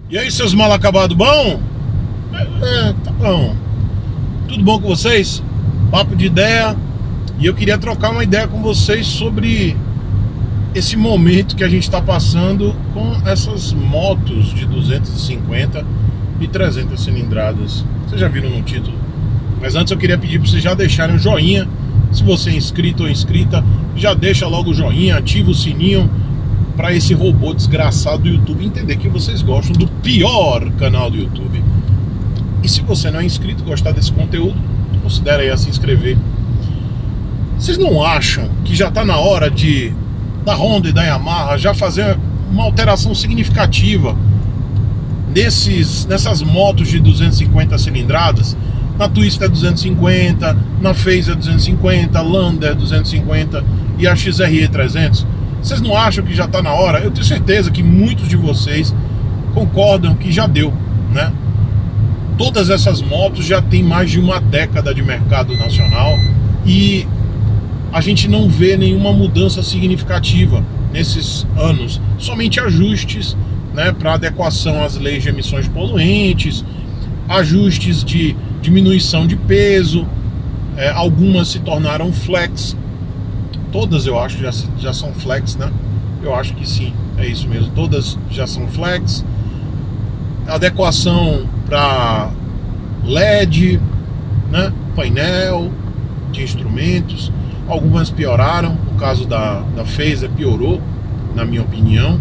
E aí, seus mal acabados, bom? Tá bom. Tudo bom com vocês? Papo de ideia. E eu queria trocar uma ideia com vocês sobre esse momento que a gente está passando com essas motos de 250 e 300 cilindradas. Vocês já viram no título. Mas antes eu queria pedir para vocês já deixarem um joinha. Se você é inscrito ou inscrita, já deixa logo o joinha, ativa o sininho para esse robô desgraçado do YouTube entender que vocês gostam do pior canal do YouTube. E se você não é inscrito e gostar desse conteúdo, considere aí a se inscrever. Vocês não acham que já está na hora da Honda e da Yamaha já fazer uma alteração significativa nessas motos de 250 cilindradas? Na Twister é 250, na Phaser é 250, Lander é 250 e a XRE 300. Vocês não acham que já está na hora? Eu tenho certeza que muitos de vocês concordam que já deu, né? Todas essas motos já têm mais de uma década de mercado nacional e a gente não vê nenhuma mudança significativa nesses anos. Somente ajustes, né, para adequação às leis de emissões poluentes, ajustes de diminuição de peso, algumas se tornaram flex. Todas eu acho já são flex, né? Eu acho que sim, é isso mesmo. Todas já são flex. Adequação para LED, né? Painel de instrumentos. Algumas pioraram. No caso da Phaser piorou, na minha opinião.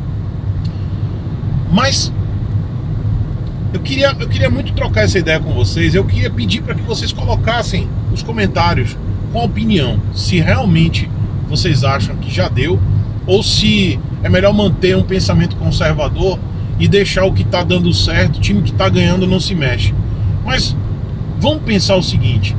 Mas eu queria muito trocar essa ideia com vocês. Eu queria pedir para que vocês colocassem os comentários com a opinião, se realmente vocês acham que já deu, ou se é melhor manter um pensamento conservador e deixar o que está dando certo, o time que está ganhando não se mexe. Mas vamos pensar o seguinte: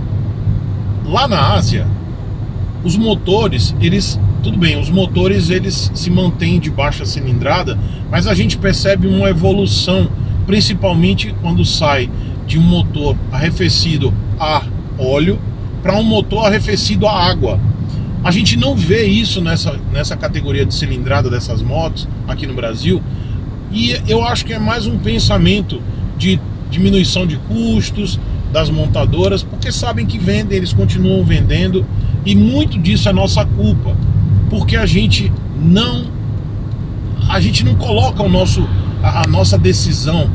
lá na Ásia, os motores, tudo bem, os motores eles se mantêm de baixa cilindrada, mas a gente percebe uma evolução, principalmente quando sai de um motor arrefecido a óleo para um motor arrefecido a água. A gente não vê isso nessa categoria de cilindrada dessas motos aqui no Brasil, e eu acho que é mais um pensamento de diminuição de custos das montadoras, porque sabem que vendem, eles continuam vendendo, e muito disso é nossa culpa, porque a gente não coloca a nossa decisão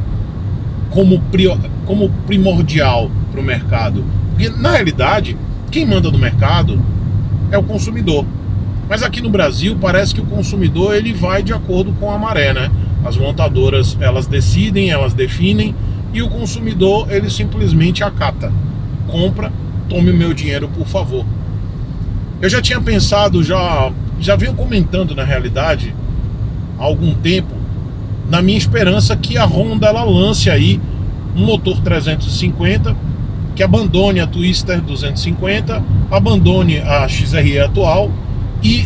como primordial para o mercado. Porque na realidade, quem manda no mercado é o consumidor. Mas aqui no Brasil parece que o consumidor ele vai de acordo com a maré, né? As montadoras elas decidem, elas definem, e o consumidor ele simplesmente acata. Compra, tome o meu dinheiro, por favor. Eu já tinha pensado, já venho comentando na realidade há algum tempo, na minha esperança que a Honda ela lance aí um motor 350 que abandone a Twister 250, abandone a XRE atual e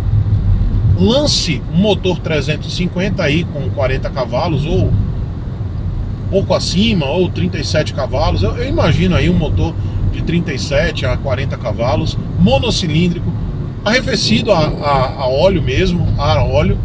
lance um motor 350 aí com 40 cavalos ou pouco acima, ou 37 cavalos. Eu imagino aí um motor de 37 a 40 cavalos, monocilíndrico, arrefecido a óleo mesmo, a óleo.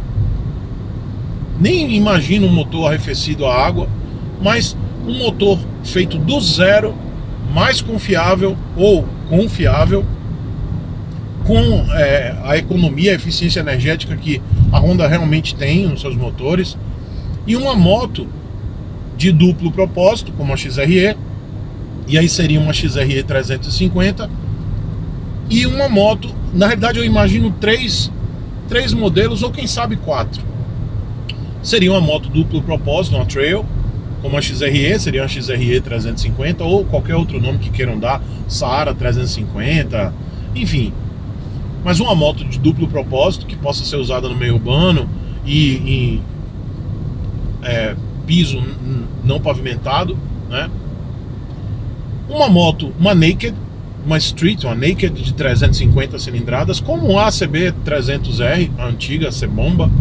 Nem imagino um motor arrefecido a água, mas um motor feito do zero, mais confiável ou confiável, com a economia, a eficiência energética que a Honda realmente tem nos seus motores, e uma moto de duplo propósito, como a XRE, e aí seria uma XRE 350, e uma moto, na realidade eu imagino três modelos, ou quem sabe 4. Seria uma moto duplo propósito, uma trail, como a XRE, seria uma XRE 350, ou qualquer outro nome que queiram dar, Saara 350, enfim. Mas uma moto de duplo propósito, que possa ser usada no meio urbano e em piso não pavimentado, né? Uma moto, uma naked, uma street, uma naked de 350 cilindradas, como a ACB 300R, a antiga C-Bomba,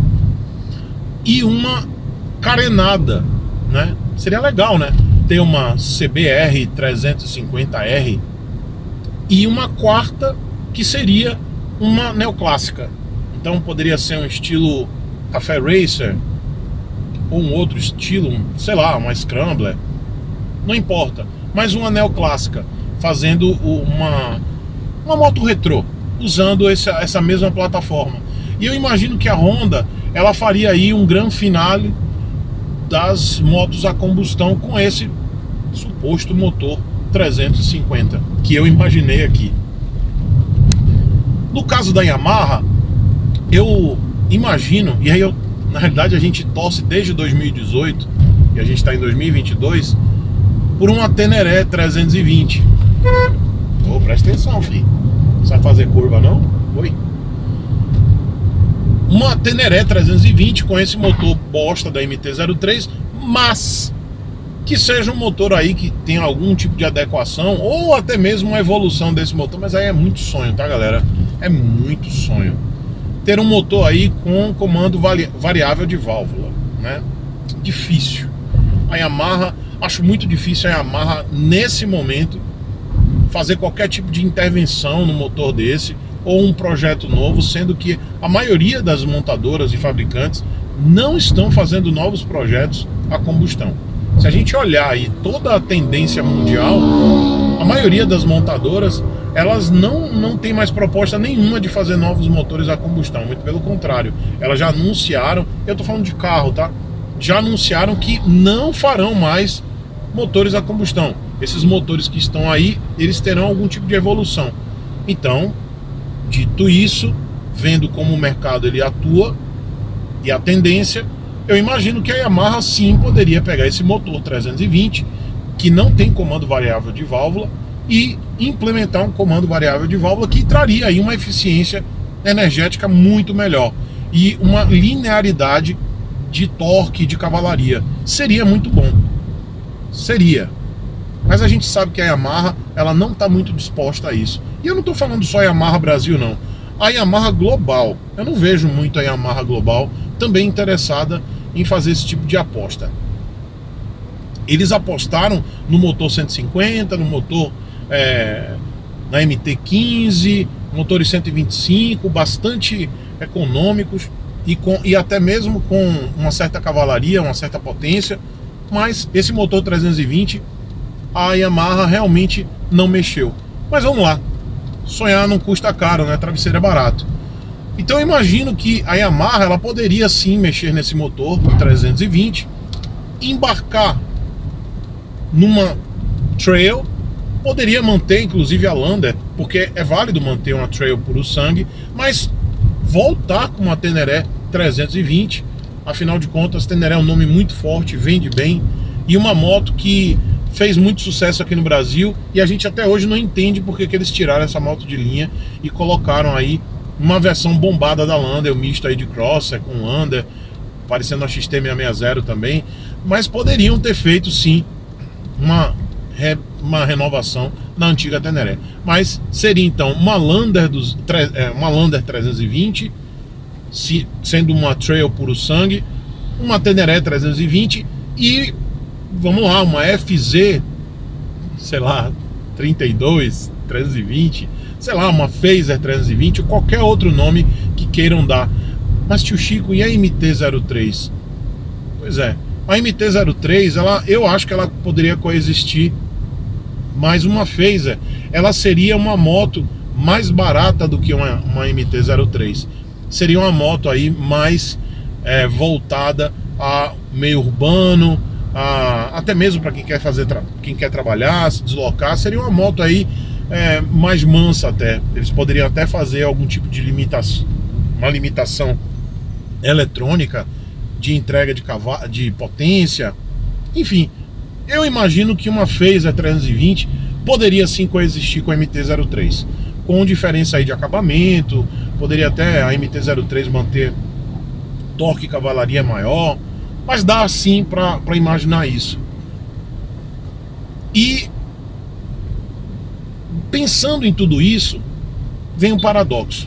e uma carenada, né? Seria legal, né? Ter uma CBR 350R e uma quarta que seria uma neoclássica. Então poderia ser um estilo Café Racer, ou um outro estilo, sei lá, uma Scrambler, não importa, mas uma neoclássica, fazendo uma moto retrô, usando essa mesma plataforma. E eu imagino que a Honda, ela faria aí um grande finale das motos a combustão com esse suposto motor 350 que eu imaginei aqui. No caso da Yamaha, eu imagino, e aí na realidade a gente torce desde 2018 e a gente está em 2022 por uma Teneré 320. Ô, presta atenção, filho. Não sabe fazer curva não? Oi. Uma Teneré 320 com esse motor bosta da MT-03, mas que seja um motor aí que tenha algum tipo de adequação ou até mesmo uma evolução desse motor, mas aí é muito sonho, tá, galera? É muito sonho ter um motor aí com comando variável de válvula, né? Difícil. A Yamaha, acho muito difícil a Yamaha nesse momento fazer qualquer tipo de intervenção no motor desse ou um projeto novo, sendo que a maioria das montadoras e fabricantes não estão fazendo novos projetos a combustão. Se a gente olhar aí toda a tendência mundial, a maioria das montadoras, elas não tem mais proposta nenhuma de fazer novos motores a combustão, muito pelo contrário, elas já anunciaram, eu tô falando de carro, tá? Já anunciaram que não farão mais motores a combustão. Esses motores que estão aí, eles terão algum tipo de evolução. Então, dito isso, vendo como o mercado ele atua e a tendência, eu imagino que a Yamaha sim poderia pegar esse motor 320 que não tem comando variável de válvula e implementar um comando variável de válvula que traria aí uma eficiência energética muito melhor e uma linearidade de torque e de cavalaria. Seria muito bom. Seria. Mas a gente sabe que a Yamaha, ela não está muito disposta a isso. E eu não estou falando só a Yamaha Brasil, não. A Yamaha Global, eu não vejo muito a Yamaha Global também interessada em fazer esse tipo de aposta. Eles apostaram no motor 150, no motor na MT-15, motores 125, bastante econômicos e até mesmo com uma certa cavalaria, uma certa potência. Mas esse motor 320, a Yamaha realmente não mexeu. Mas vamos lá, sonhar não custa caro, né? Travesseiro é barato. Então eu imagino que a Yamaha, ela poderia sim mexer nesse motor 320, embarcar numa trail, poderia manter inclusive a Lander, porque é válido manter uma trail puro sangue, mas voltar com uma Teneré 320, afinal de contas Teneré é um nome muito forte, vende bem, e uma moto que fez muito sucesso aqui no Brasil, e a gente até hoje não entende porque que eles tiraram essa moto de linha e colocaram aí uma versão bombada da Lander, o misto aí de crosser com Lander, parecendo a XT660 também, mas poderiam ter feito sim uma renovação na antiga Teneré. Mas seria então uma Lander 320, sendo uma trail puro sangue, uma Teneré 320 e vamos lá, uma FZ, sei lá, 32, 320, sei lá, uma Phaser 320 ou qualquer outro nome que queiram dar. Mas tio Chico, e a MT-03? Pois é, a MT-03, eu acho que ela poderia coexistir, mas uma Phaser, ela seria uma moto mais barata do que uma MT-03. Seria uma moto aí mais voltada a meio urbano, até mesmo para quem quer quem quer trabalhar, se deslocar. Seria uma moto aí mais mansa até. Eles poderiam até fazer algum tipo de uma limitação eletrônica de entrega de potência. Enfim, eu imagino que uma Phaser 320 poderia sim coexistir com a MT-03, com diferença aí de acabamento. Poderia até a MT-03 manter torque e cavalaria maior, mas dá sim para imaginar isso. E pensando em tudo isso, vem um paradoxo.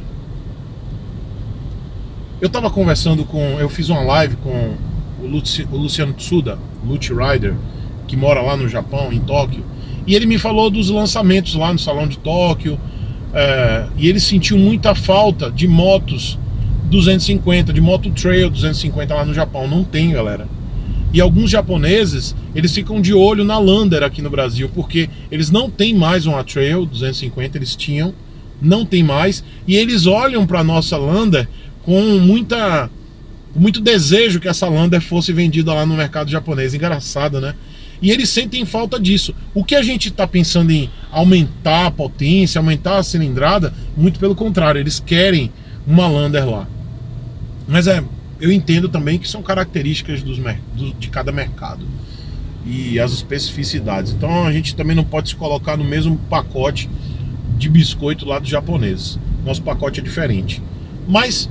Eu estava conversando eu fiz uma live com o Luciano Tsuda, Lute Rider, que mora lá no Japão, em Tóquio, e ele me falou dos lançamentos lá no Salão de Tóquio, e ele sentiu muita falta de motos 250, de moto trail 250 lá no Japão. Não tem, galera. E alguns japoneses, eles ficam de olho na Lander aqui no Brasil, porque eles não têm mais uma Trail 250, eles tinham, não tem mais, e eles olham para a nossa Lander com muito desejo que essa Lander fosse vendida lá no mercado japonês. Engraçado, né? E eles sentem falta disso. O que a gente está pensando em aumentar a potência, aumentar a cilindrada, muito pelo contrário, eles querem uma Lander lá. Mas eu entendo também que são características de cada mercado e as especificidades. Então a gente também não pode se colocar no mesmo pacote de biscoito lá dos japoneses. Nosso pacote é diferente. Mas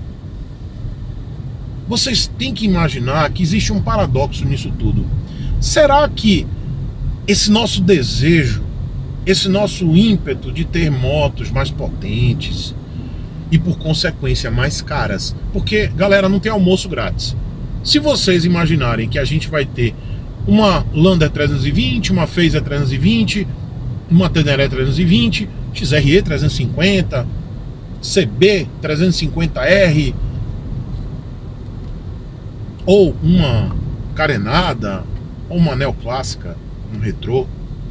vocês têm que imaginar que existe um paradoxo nisso tudo. Será que esse nosso desejo, esse nosso ímpeto de ter motos mais potentes e por consequência mais caras, porque galera, não tem almoço grátis. Se vocês imaginarem que a gente vai ter uma Lander 320, uma Phaser 320, uma Teneré 320, XRE 350, CB 350R ou uma carenada ou uma neoclássica, um retrô,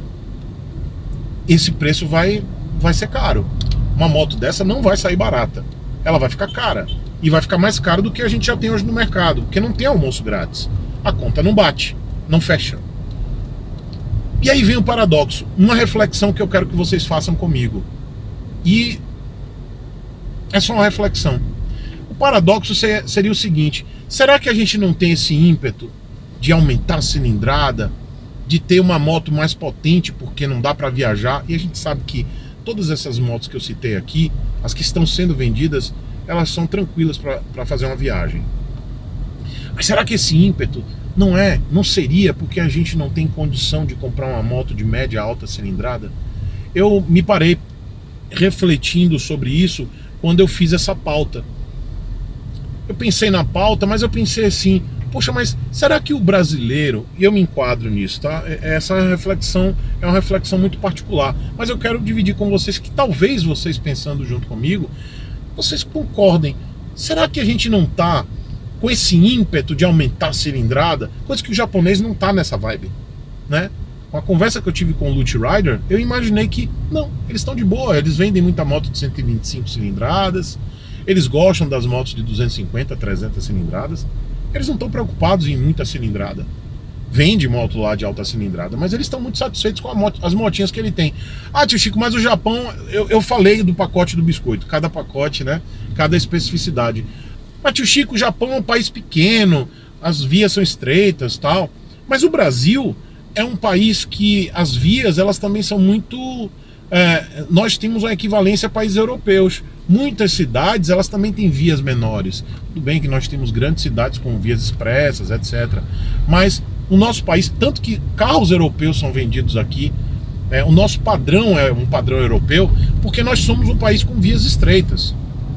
esse preço vai ser caro. Uma moto dessa não vai sair barata, ela vai ficar cara, e vai ficar mais caro do que a gente já tem hoje no mercado, porque não tem almoço grátis, a conta não bate, não fecha. E aí vem o paradoxo, uma reflexão que eu quero que vocês façam comigo, e é só uma reflexão. O paradoxo seria o seguinte: será que a gente não tem esse ímpeto de aumentar a cilindrada, de ter uma moto mais potente porque não dá para viajar? E a gente sabe que todas essas motos que eu citei aqui, as que estão sendo vendidas, elas são tranquilas para fazer uma viagem. Mas será que esse ímpeto não seria porque a gente não tem condição de comprar uma moto de média alta cilindrada? Eu me parei refletindo sobre isso quando eu fiz essa pauta. Eu pensei na pauta, mas eu pensei assim: poxa, mas será que o brasileiro, e eu me enquadro nisso, tá? Essa reflexão é uma reflexão muito particular, mas eu quero dividir com vocês que talvez vocês pensando junto comigo, vocês concordem. Será que a gente não tá com esse ímpeto de aumentar a cilindrada, coisa que o japonês não tá nessa vibe, né? Com a conversa que eu tive com o Lute Rider, eu imaginei que não, eles estão de boa, eles vendem muita moto de 125 cilindradas, eles gostam das motos de 250, 300 cilindradas, eles não estão preocupados em muita cilindrada. Vende moto lá de alta cilindrada, mas eles estão muito satisfeitos com as motinhas que ele tem. Ah, tio Chico, mas o Japão, eu falei do pacote do biscoito, cada pacote, né? Cada especificidade. Mas tio Chico, o Japão é um país pequeno, as vias são estreitas, tal. Mas o Brasil é um país que as vias, elas também são muito... nós temos uma equivalência a países europeus. Muitas cidades, elas também têm vias menores. Tudo bem que nós temos grandes cidades com vias expressas, etc. Mas o nosso país, tanto que carros europeus são vendidos aqui, o nosso padrão é um padrão europeu, porque nós somos um país com vias estreitas.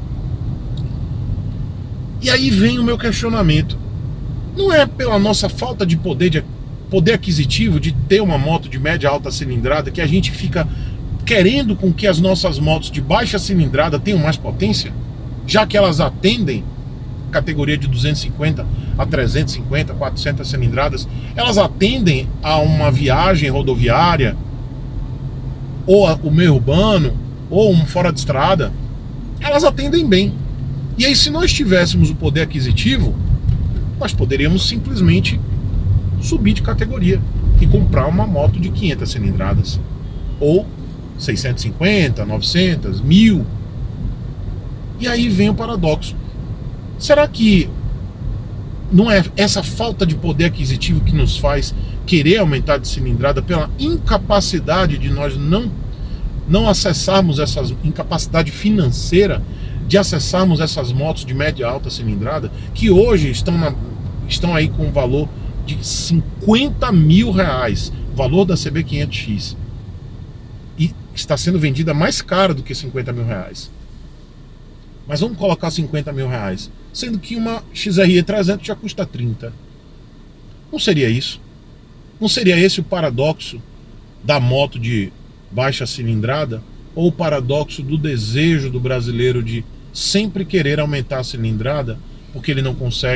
E aí vem o meu questionamento. Não é pela nossa falta de poder aquisitivo, de ter uma moto de média alta cilindrada, que a gente fica querendo com que as nossas motos de baixa cilindrada tenham mais potência, já que elas atendem categoria de 250 a 350, 400 cilindradas, elas atendem a uma viagem rodoviária, ou o meio urbano, ou um fora de estrada, elas atendem bem. E aí, se nós tivéssemos o poder aquisitivo, nós poderíamos simplesmente subir de categoria e comprar uma moto de 500 cilindradas, ou 650, 900, 1000. E aí vem o paradoxo. Será que não é essa falta de poder aquisitivo que nos faz querer aumentar de cilindrada, pela incapacidade de nós não acessarmos essas, incapacidade financeira de acessarmos essas motos de média e alta cilindrada, que hoje estão aí com o valor de 50 mil reais, valor da CB500X, e está sendo vendida mais cara do que 50 mil reais. Mas vamos colocar 50 mil reais, sendo que uma XRE 300 já custa 30. Não seria isso? Não seria esse o paradoxo da moto de baixa cilindrada? Ou o paradoxo do desejo do brasileiro de sempre querer aumentar a cilindrada porque ele não consegue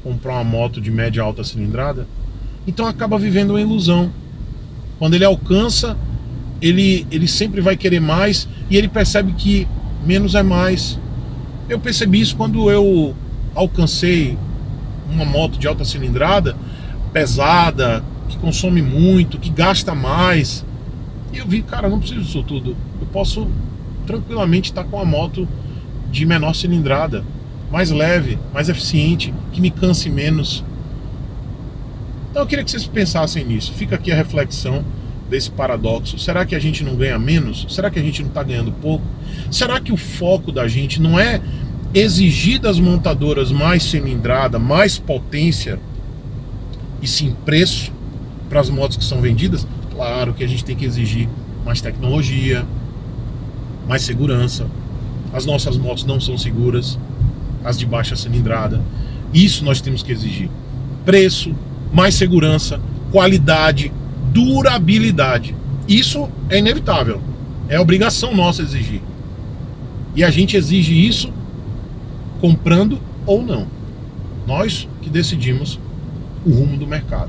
comprar uma moto de média e alta cilindrada, então acaba vivendo uma ilusão. Quando ele alcança, ele sempre vai querer mais e ele percebe que menos é mais. Eu percebi isso quando eu alcancei uma moto de alta cilindrada, pesada, que consome muito, que gasta mais. E eu vi, cara, não preciso disso tudo. Eu posso tranquilamente estar com uma moto de menor cilindrada, mais leve, mais eficiente, que me canse menos. Então eu queria que vocês pensassem nisso. Fica aqui a reflexão desse paradoxo. Será que a gente não ganha menos? Será que a gente não está ganhando pouco? Será que o foco da gente não é exigir das montadoras mais cilindrada, mais potência, e sim preço para as motos que são vendidas? Claro que a gente tem que exigir mais tecnologia, mais segurança. As nossas motos não são seguras, as de baixa cilindrada. Isso nós temos que exigir. Preço, mais segurança, qualidade, durabilidade. Isso é inevitável. É obrigação nossa exigir. E a gente exige isso comprando ou não. Nós que decidimos o rumo do mercado.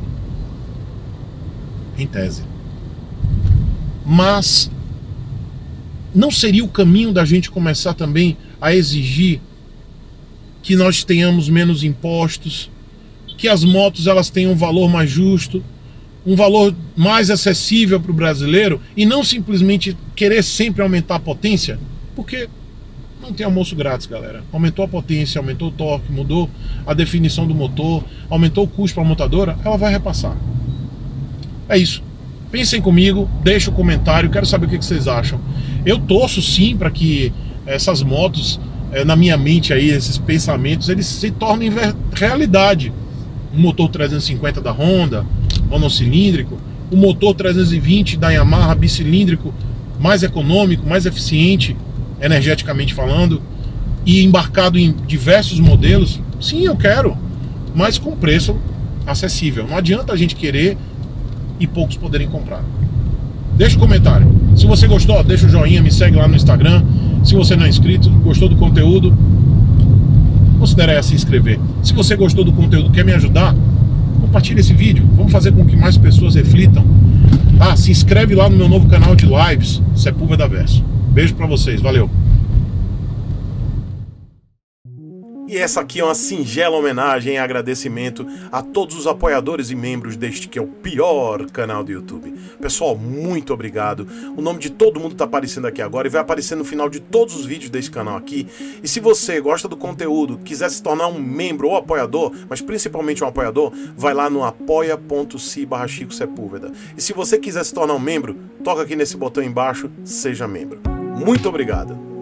Em tese. Mas não seria o caminho da gente começar também a exigir que nós tenhamos menos impostos, que as motos elas tenham um valor mais justo, um valor mais acessível para o brasileiro, e não simplesmente querer sempre aumentar a potência? Porque não tem almoço grátis, galera. Aumentou a potência, aumentou o torque, mudou a definição do motor, aumentou o custo para a montadora, ela vai repassar. É isso. Pensem comigo, deixa o comentário, quero saber o que vocês acham. Eu torço sim para que essas motos, na minha mente aí, esses pensamentos, eles se tornem realidade. O motor 350 da Honda, monocilíndrico, o motor 320 da Yamaha, bicilíndrico, mais econômico, mais eficiente, energeticamente falando, e embarcado em diversos modelos. Sim, eu quero, mas com preço acessível. Não adianta a gente querer e poucos poderem comprar. Deixa um comentário. Se você gostou, deixa o joinha, me segue lá no Instagram. Se você não é inscrito, gostou do conteúdo, considere se inscrever. Se você gostou do conteúdo, quer me ajudar, compartilhe esse vídeo. Vamos fazer com que mais pessoas reflitam. Se inscreve lá no meu novo canal de lives, Sepúlveda Verso. Beijo pra vocês, valeu. E essa aqui é uma singela homenagem e agradecimento a todos os apoiadores e membros deste que é o pior canal do YouTube. Pessoal, muito obrigado. O nome de todo mundo tá aparecendo aqui agora e vai aparecer no final de todos os vídeos desse canal aqui. E se você gosta do conteúdo, quiser se tornar um membro ou apoiador, mas principalmente um apoiador, vai lá no apoia.se/Chico Sepúlveda. E se você quiser se tornar um membro, toca aqui nesse botão embaixo, seja membro. Muito obrigado.